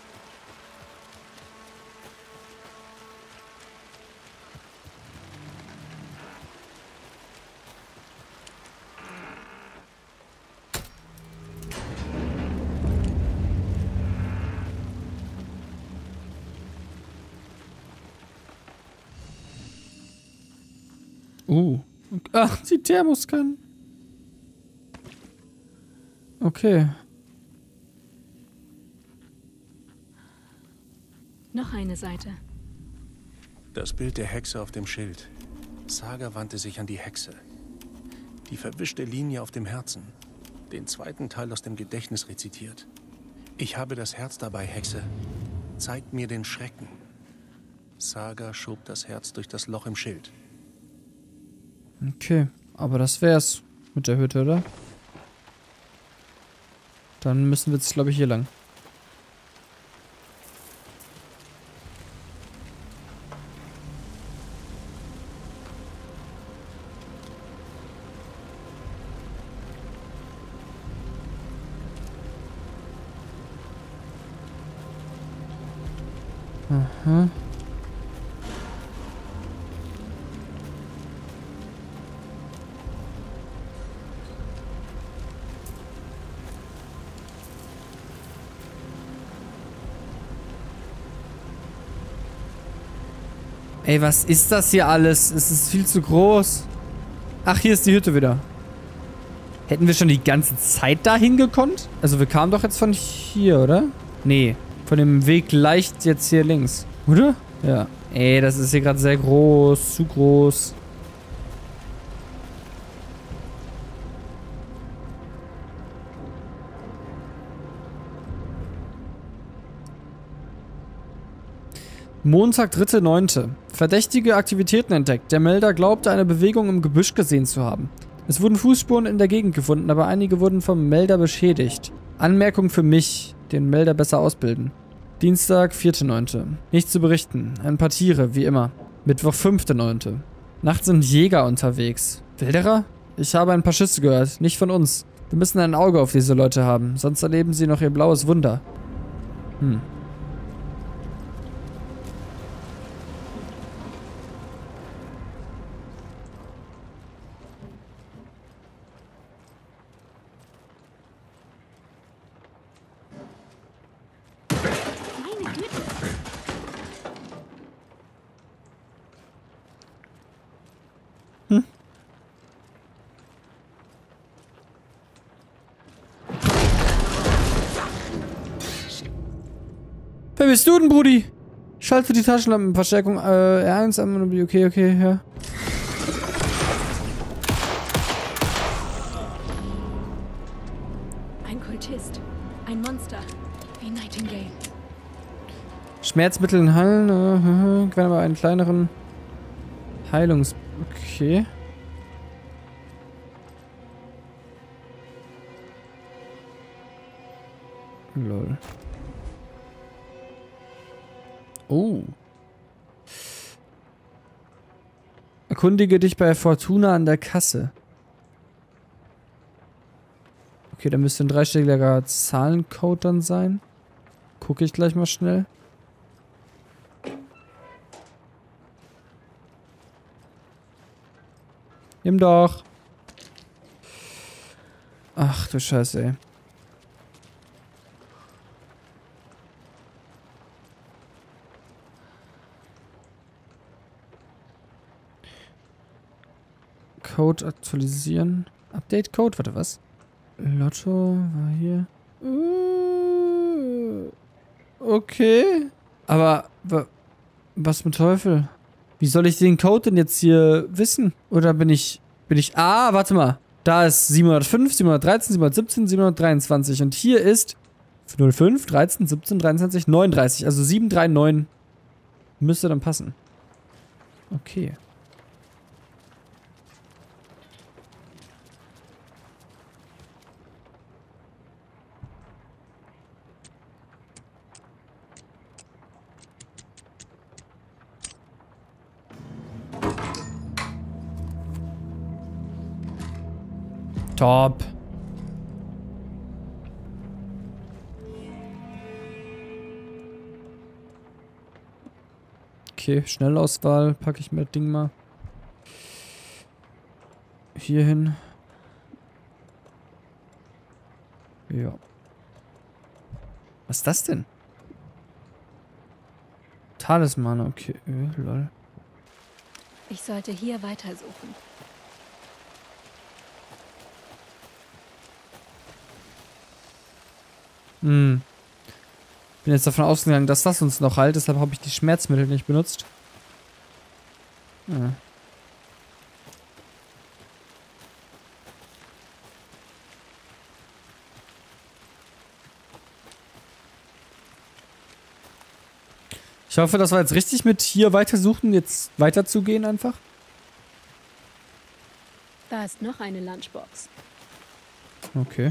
Uh. Ach, die Thermoskannen. Okay. Noch eine Seite. Das Bild der Hexe auf dem Schild. Saga wandte sich an die Hexe. Die verwischte Linie auf dem Herzen. Den zweiten Teil aus dem Gedächtnis rezitiert. Ich habe das Herz dabei, Hexe. Zeig mir den Schrecken. Saga schob das Herz durch das Loch im Schild. Okay, aber das wär's mit der Hütte, oder? Dann müssen wir jetzt, glaube ich, hier lang. Aha. Ey, was ist das hier alles? Es ist viel zu groß. Ach, hier ist die Hütte wieder. Hätten wir schon die ganze Zeit dahin gekonnt? Also wir kamen doch jetzt von hier, oder? Nee, von dem Weg leicht jetzt hier links. Oder? Ja. Ey, das ist hier gerade sehr groß. Zu groß. Montag, dritter neunte Verdächtige Aktivitäten entdeckt. Der Melder glaubte, eine Bewegung im Gebüsch gesehen zu haben. Es wurden Fußspuren in der Gegend gefunden, aber einige wurden vom Melder beschädigt. Anmerkung für mich, den Melder besser ausbilden. Dienstag, vierter neunte Nichts zu berichten. Ein paar Tiere, wie immer. Mittwoch, fünfter neunte Nachts sind Jäger unterwegs. Wilderer? Ich habe ein paar Schüsse gehört, nicht von uns. Wir müssen ein Auge auf diese Leute haben, sonst erleben sie noch ihr blaues Wunder. Hm. Hm. Wer bist du denn, Brudi? Schalte die Taschenlampenverstärkung äh, R eins an. Okay, okay, ja. Ein Kultist. Ein Monster. Wie Nightingale. Schmerzmittel in Hallen. Uh, uh, aber einen kleineren Heilungs... Okay. Lol. Oh. Erkundige dich bei Fortuna an der Kasse. Okay, da müsste ein dreistelliger Zahlencode dann sein. Gucke ich gleich mal schnell. Nimm doch. Ach du Scheiße, ey. Code aktualisieren. Update-Code, warte, was? Lotto war hier. Uh, okay. Aber, wa, was zum Teufel? Wie soll ich den Code denn jetzt hier wissen? Oder bin ich, bin ich, ah, warte mal. Da ist siebenhundertfünf, siebenhundertdreizehn, siebenhundertsiebzehn, siebenhundertdreiundzwanzig. Und hier ist null fünf, dreizehn, siebzehn, dreiundzwanzig, neununddreißig. Also sieben drei neun müsste dann passen. Okay. Top. Okay, Schnellauswahl packe ich mir das Ding mal hier hin. Ja. Was ist das denn? Talisman, okay. Äh, lol. Ich sollte hier weitersuchen. Hm. Bin jetzt davon ausgegangen, dass das uns noch halt, deshalb habe ich die Schmerzmittel nicht benutzt. Ja. Ich hoffe, das war jetzt richtig mit hier weitersuchen, jetzt weiterzugehen einfach. Da ist noch eine Lunchbox. Okay.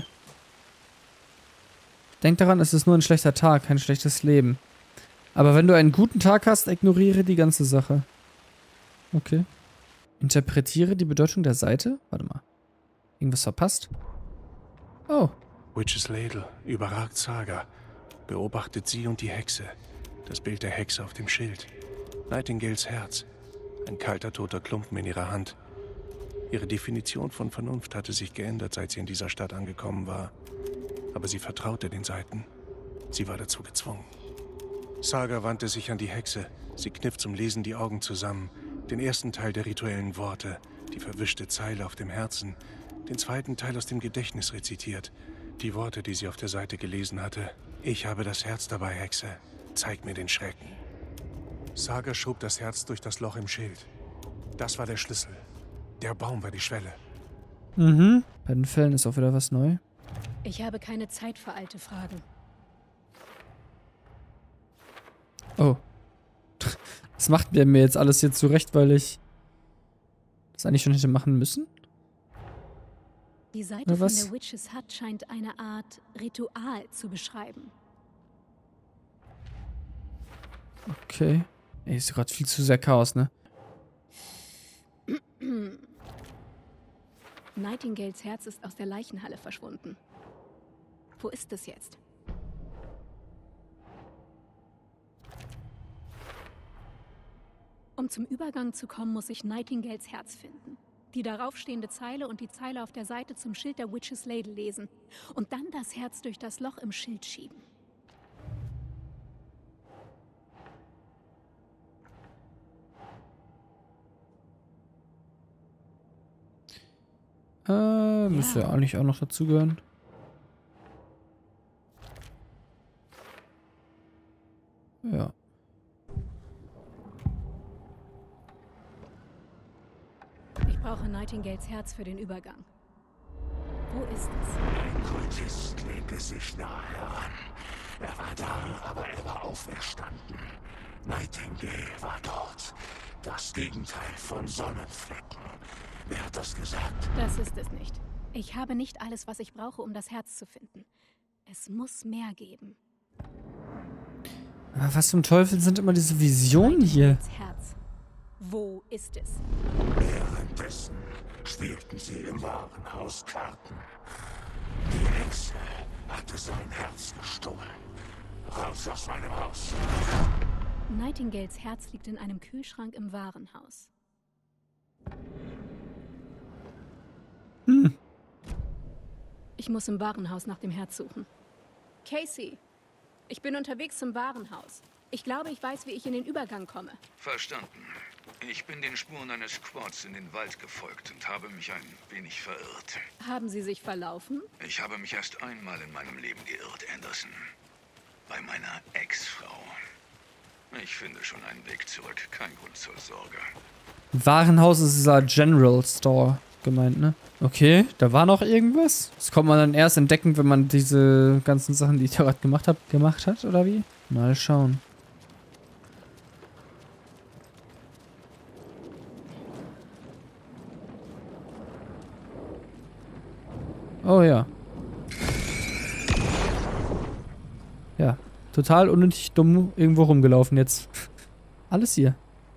Denk daran, es ist nur ein schlechter Tag, kein schlechtes Leben. Aber wenn du einen guten Tag hast, ignoriere die ganze Sache. Okay. Interpretiere die Bedeutung der Seite. Warte mal. Irgendwas verpasst? Oh. Witch's Ladle überragt Saga. Beobachtet sie und die Hexe. Das Bild der Hexe auf dem Schild. Nightingales Herz. Ein kalter, toter Klumpen in ihrer Hand. Ihre Definition von Vernunft hatte sich geändert, seit sie in dieser Stadt angekommen war. Aber sie vertraute den Seiten. Sie war dazu gezwungen. Saga wandte sich an die Hexe. Sie kniff zum Lesen die Augen zusammen. Den ersten Teil der rituellen Worte, die verwischte Zeile auf dem Herzen. Den zweiten Teil aus dem Gedächtnis rezitiert. Die Worte, die sie auf der Seite gelesen hatte. Ich habe das Herz dabei, Hexe. Zeig mir den Schrecken. Saga schob das Herz durch das Loch im Schild. Das war der Schlüssel. Der Baum war die Schwelle. Mhm. Bei den Fällen ist auch wieder was neu. Ich habe keine Zeit für alte Fragen. Oh. Das macht mir mir jetzt alles hier zurecht, weil ich das eigentlich schon hätte machen müssen? Die Seite von der Witch's Hut scheint eine Art Ritual zu beschreiben. Okay. Ey, ist gerade viel zu sehr Chaos, ne? Nightingales Herz ist aus der Leichenhalle verschwunden. Wo ist es jetzt? Um zum Übergang zu kommen, muss ich Nightingales Herz finden. Die darauf stehende Zeile und die Zeile auf der Seite zum Schild der Witch's Ladle lesen. Und dann das Herz durch das Loch im Schild schieben. Äh, müsste ja eigentlich auch noch dazugehören. Ja. Ich brauche Nightingales Herz für den Übergang. Wo ist es? Ein Kultist lehnte sich nahe heran. Er war da, aber er war auferstanden. Nightingale war dort. Das Gegenteil von Sonnenflecken. Wer hat das gesagt? Das ist es nicht. Ich habe nicht alles, was ich brauche, um das Herz zu finden. Es muss mehr geben. Aber was zum Teufel sind immer diese Visionen hier? Herz. Wo ist es? Währenddessen spielten sie im Warenhaus Karten. Die Hexe hatte sein Herz gestohlen. Raus aus meinem Haus. Nightingales Herz liegt in einem Kühlschrank im Warenhaus. Hm. Ich muss im Warenhaus nach dem Herz suchen. Casey, ich bin unterwegs zum Warenhaus. Ich Ich glaube, ich weiß, wie ich in den Übergang komme. Verstanden. Ich bin den Spuren eines Quads in den Wald gefolgt und habe mich ein wenig verirrt. Haben Sie sich verlaufen? Ich habe mich erst einmal in meinem Leben geirrt, Anderson. Bei meiner Ex-Frau. Ich finde schon einen Weg zurück. Kein Grund zur Sorge. Warenhaus ist dieser General Store gemeint, ne? Okay, da war noch irgendwas? Das kommt man dann erst entdecken, wenn man diese ganzen Sachen, die ich gerade gemacht habe, gemacht hat, oder wie? Mal schauen. Oh ja. Ja, total unnötig dumm irgendwo rumgelaufen jetzt. Alles hier.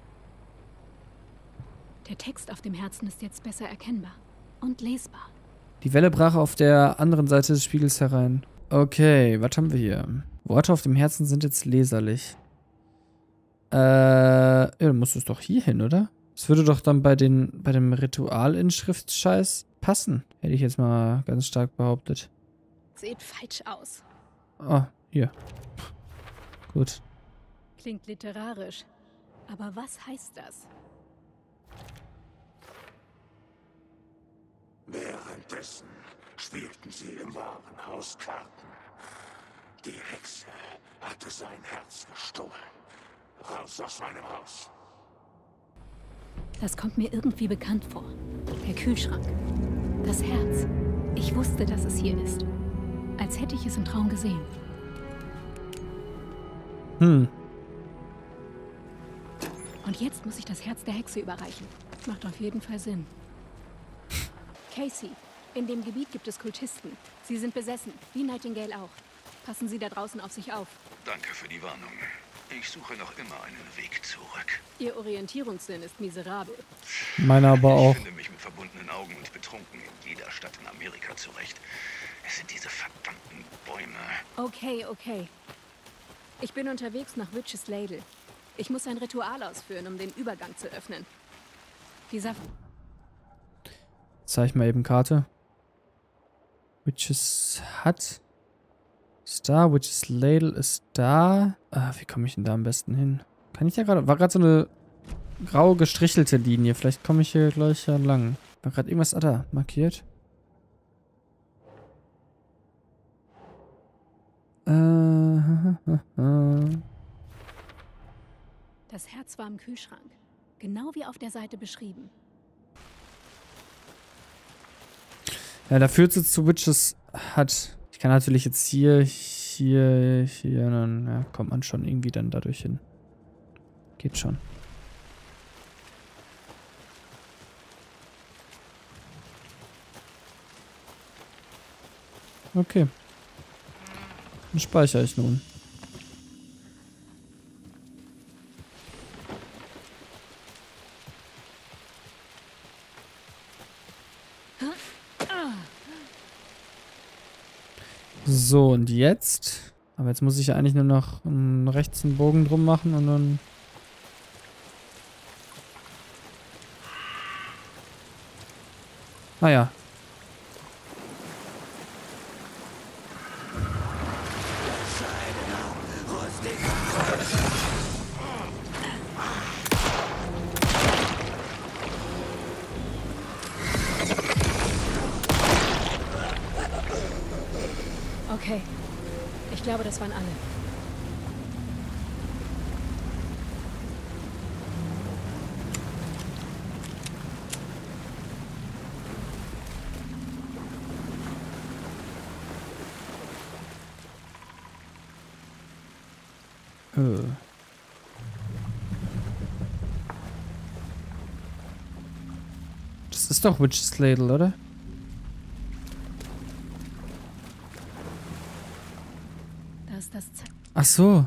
Der Text auf dem Herzen ist jetzt besser erkennbar und lesbar. Die Welle brach auf der anderen Seite des Spiegels herein. Okay, was haben wir hier? Worte auf dem Herzen sind jetzt leserlich. Äh, ja, dann muss es doch hier hin, oder? Das würde doch dann bei den bei dem Ritualinschriftscheiß passen. Hätte ich jetzt mal ganz stark behauptet. Sieht falsch aus. Ah, hier. Gut. Klingt literarisch. Aber was heißt das? Währenddessen spielten sie im Warenhaus Karten. Die Hexe hatte sein Herz gestohlen. Raus aus meinem Haus. Das kommt mir irgendwie bekannt vor. Der Kühlschrank. Das Herz. Ich wusste, dass es hier ist. Als hätte ich es im Traum gesehen. Hm. Und jetzt muss ich das Herz der Hexe überreichen. Macht auf jeden Fall Sinn. Casey, in dem Gebiet gibt es Kultisten. Sie sind besessen, wie Nightingale auch. Passen Sie da draußen auf sich auf. Danke für die Warnung. Ich suche noch immer einen Weg zurück. Ihr Orientierungssinn ist miserabel. Meiner aber auch. Ich finde mich mit verbundenen Augen und betrunken in jeder Stadt in Amerika zurecht. Es sind diese verdammten Bäume. Okay, okay. Ich bin unterwegs nach Witch's Ladle. Ich muss ein Ritual ausführen, um den Übergang zu öffnen. Dieser... Zeig mal eben Karte. Witch's Hut ist da, Witch's Ladle ist da. Ah, wie komme ich denn da am besten hin? Kann ich da gerade... War gerade so eine grau gestrichelte Linie. Vielleicht komme ich hier gleich lang. War gerade irgendwas... Ah, da. Markiert. Äh... Das Herz war im Kühlschrank. Genau wie auf der Seite beschrieben. Ja, da führt es zu Witch's Hut. Ich kann natürlich jetzt hier, hier, hier, dann ja, kommt man schon irgendwie dann dadurch hin. Geht schon. Okay. Dann speichere ich nun. So, und jetzt? Aber jetzt muss ich ja eigentlich nur noch um, rechts einen Bogen drum machen und dann... Ah ja. Okay. Ich glaube, das waren alle. Äh. Das ist doch Witch's Ladle, oder? Das Ze Ach so.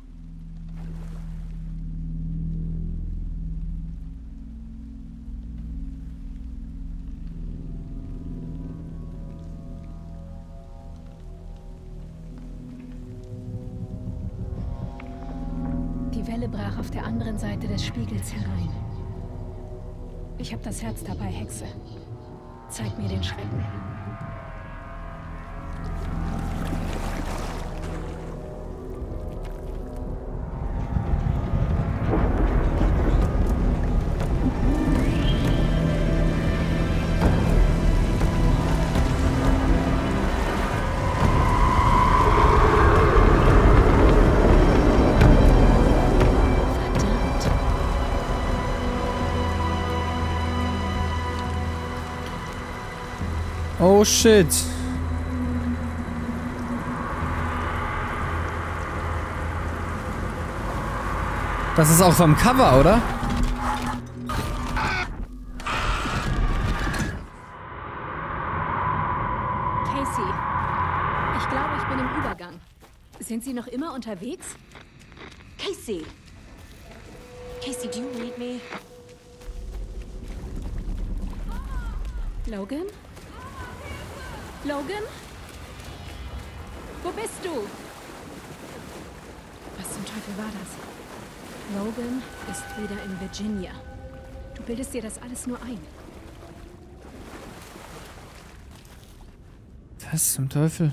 Die Welle brach auf der anderen Seite des Spiegels herein. Ich habe das Herz dabei, Hexe. Zeig mir den Schrecken. Oh shit. Das ist auch vom Cover, oder? Casey, ich glaube, ich bin im Übergang. Sind Sie noch immer unterwegs? Casey! Casey, do you read me? Logan? Logan? Wo bist du? Was zum Teufel war das? Logan ist wieder in Virginia. Du bildest dir das alles nur ein. Was zum Teufel?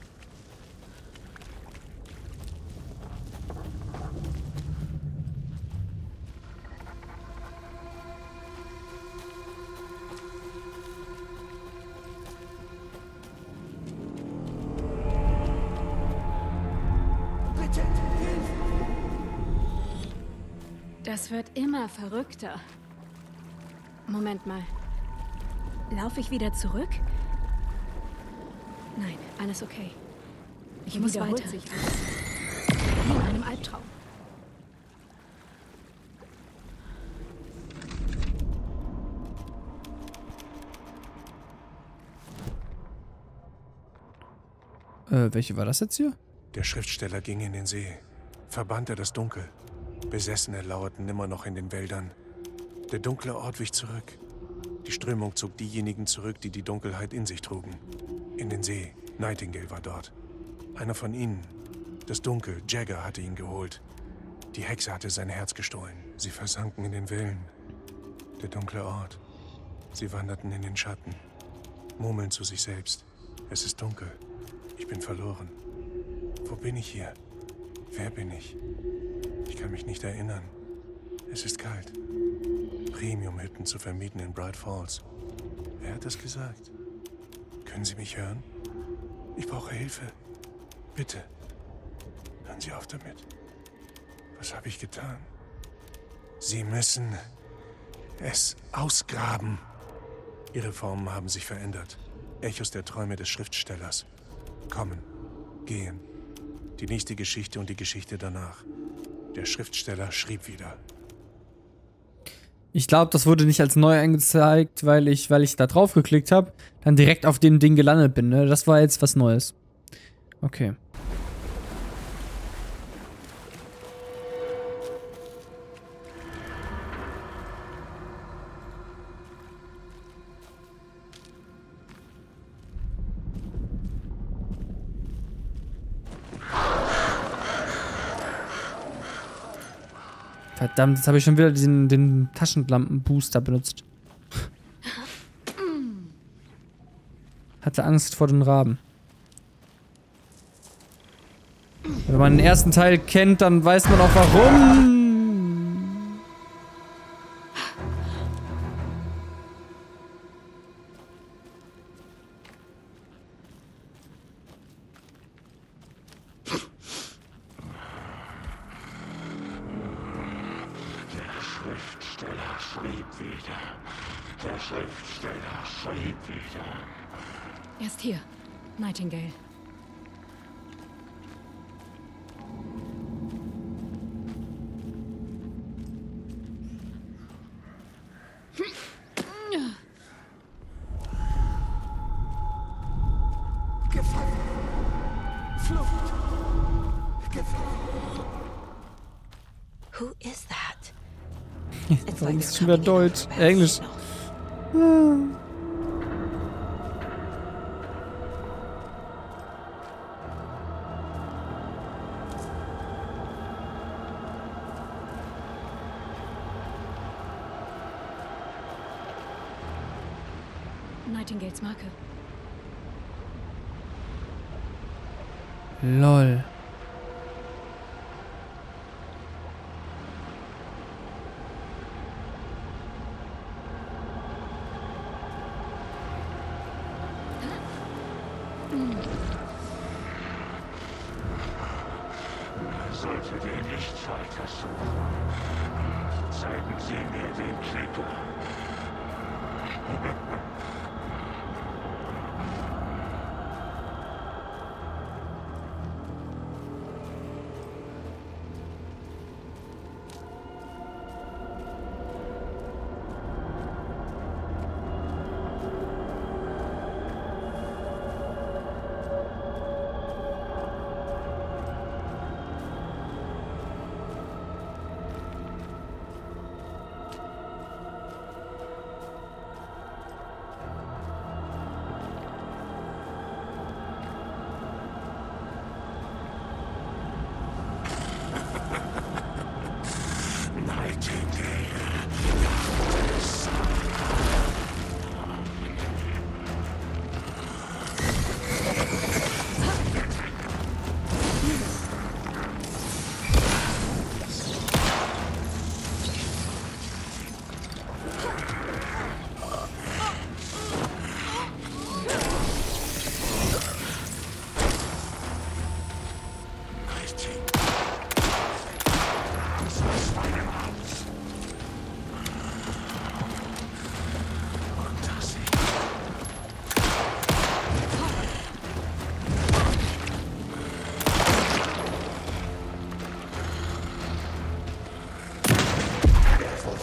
Das wird immer verrückter. Moment mal. Laufe ich wieder zurück? Nein, alles okay. Ich muss weiter. Sich alles. Wie in einem Albtraum. Äh, welche war das jetzt hier? Der Schriftsteller ging in den See, verbannte das Dunkel. Besessene lauerten immer noch in den Wäldern. Der dunkle Ort wich zurück. Die Strömung zog diejenigen zurück, die die Dunkelheit in sich trugen. In den See. Nightingale war dort. Einer von ihnen. Das Dunkel. Jagger hatte ihn geholt. Die Hexe hatte sein Herz gestohlen. Sie versanken in den Wellen. Der dunkle Ort. Sie wanderten in den Schatten. Murmeln zu sich selbst. Es ist dunkel. Ich bin verloren. Wo bin ich hier? Wer bin ich? Ich kann mich nicht erinnern. Es ist kalt. Premium-Hütten zu vermieten in Bright Falls. Wer hat das gesagt? Können Sie mich hören? Ich brauche Hilfe. Bitte. Hören Sie auf damit. Was habe ich getan? Sie müssen es ausgraben. Ihre Formen haben sich verändert. Echos der Träume des Schriftstellers. Kommen. Gehen. Die nächste Geschichte und die Geschichte danach. Der Schriftsteller schrieb wieder. Ich glaube, das wurde nicht als neu angezeigt, weil ich, weil ich da drauf geklickt habe, dann direkt auf dem Ding gelandet bin. Ne? Das war jetzt was Neues. Okay. Verdammt, jetzt habe ich schon wieder diesen, den Taschenlampen-Booster benutzt. Hatte Angst vor den Raben. Wenn man den ersten Teil kennt, dann weiß man auch warum. Der Schriftsteller schrieb wieder. Er ist hier. Nightingale. Gefangen. Flucht. Gefangen. Who is that? Warum ist es schon wieder Deutsch? Äh, Englisch. Nightingales Marke. Lol. Solltet ihr nicht weiter suchen, zeigen Sie mir den Trigger.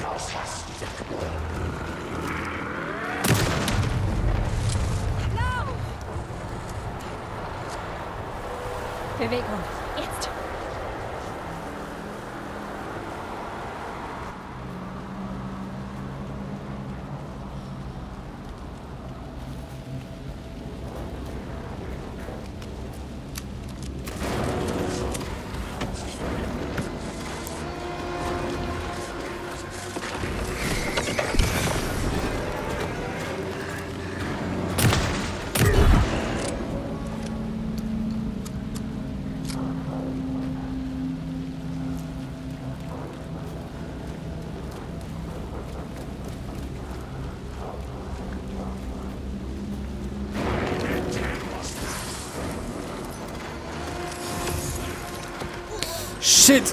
rauslassen. Bewegung. Jetzt. Shit!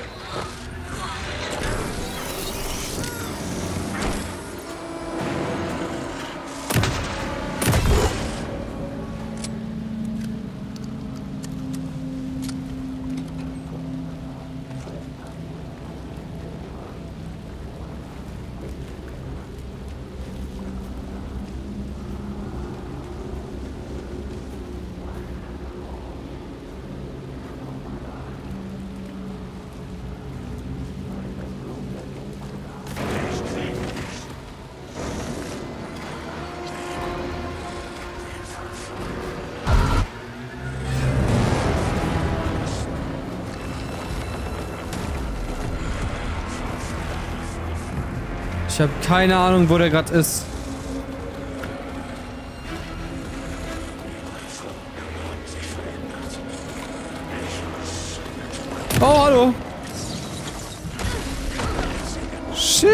Ich habe keine Ahnung, wo der gerade ist. Oh, hallo. Shit.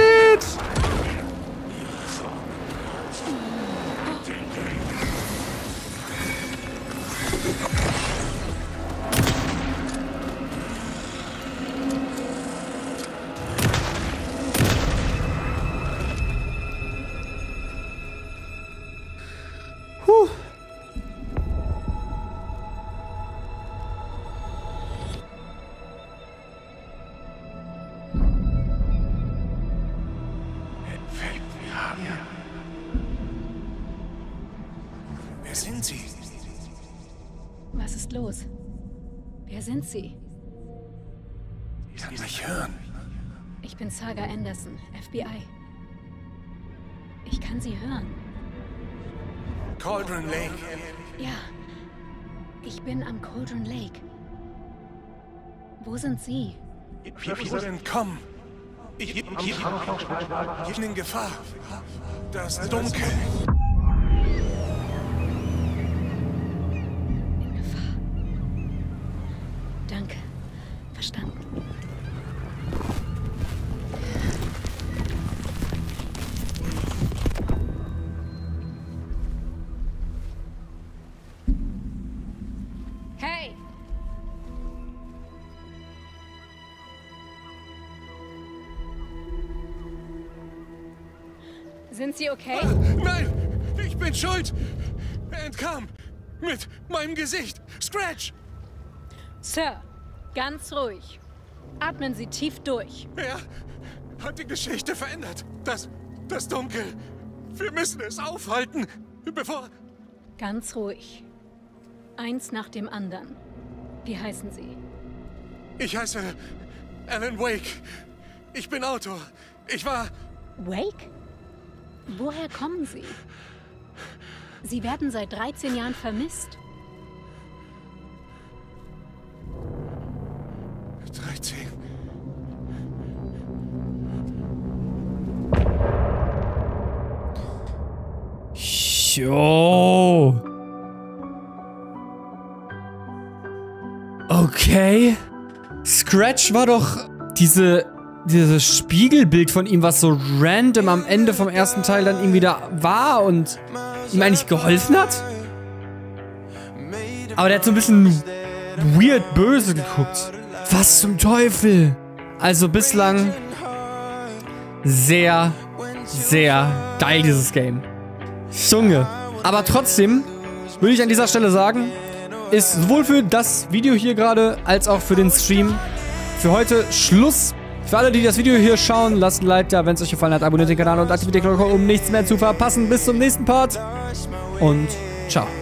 Wer sind Sie? Was ist los? Wer sind Sie? Ich kann mich hören. Ich bin Saga Anderson, F B I. Ich kann Sie hören. Cauldron Lake. Ja. Ich bin am Cauldron Lake. Wo sind Sie? Ich wurde entkommen. Ich, ich, ich, ich bin in Gefahr. Das Dunkel. In Gefahr. Danke. Verstanden. Hey! Sind Sie okay? Nein! Ich bin schuld! Er entkam! Mit meinem Gesicht! Scratch! Sir, ganz ruhig. Atmen Sie tief durch. Er hat die Geschichte verändert. Das, das Dunkel. Wir müssen es aufhalten, bevor... Ganz ruhig. Eins nach dem anderen. Wie heißen Sie? Ich heiße Alan Wake. Ich bin Autor. Ich war... Wake? Woher kommen Sie? Sie werden seit dreizehn Jahren vermisst. dreizehn. Jo. Okay. Scratch war doch diese, dieses Spiegelbild von ihm, was so random am Ende vom ersten Teil dann ihm wieder war und ihm eigentlich geholfen hat. Aber der hat so ein bisschen weird böse geguckt. Was zum Teufel? Also bislang sehr, sehr geil, dieses Game. Junge. Aber trotzdem würde ich an dieser Stelle sagen, ist sowohl für das Video hier gerade, als auch für den Stream für heute Schluss. Für alle, die das Video hier schauen, lasst ein Like da. Wenn es euch gefallen hat, abonniert den Kanal und aktiviert die Glocke, um nichts mehr zu verpassen. Bis zum nächsten Part und ciao.